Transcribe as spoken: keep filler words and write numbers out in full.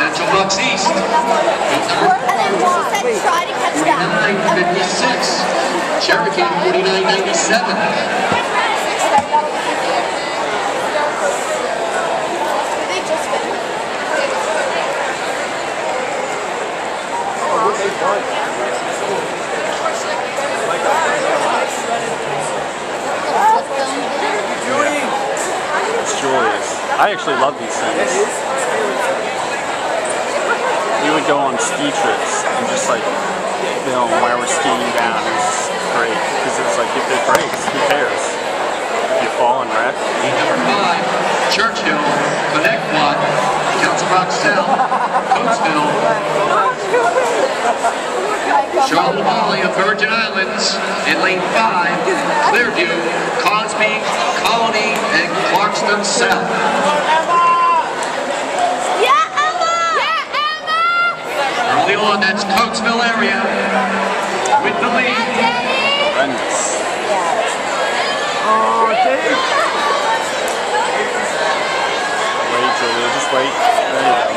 Central Bucks East. And then she said try to catch that. forty-nine fifty-six. Cherokee forty-nine ninety-seven. They just finished. It's joyous. I actually love these things. We would go on ski trips and just like film while we're skiing down. It was great because it was like if it breaks, who cares? You fall and wreck. Number five, Churchill, Connect One, Council Rock South, Coatesville, Charlotte Valley of Virgin Islands, in lane five, Clearview, Cosby, Colony, and Clarkston South. Yeah, Emma! Yeah, Emma! Early on, that's Coatesville area with the lead. Horrendous. Oh, Dave! Wait, Julia, just wait. There you go.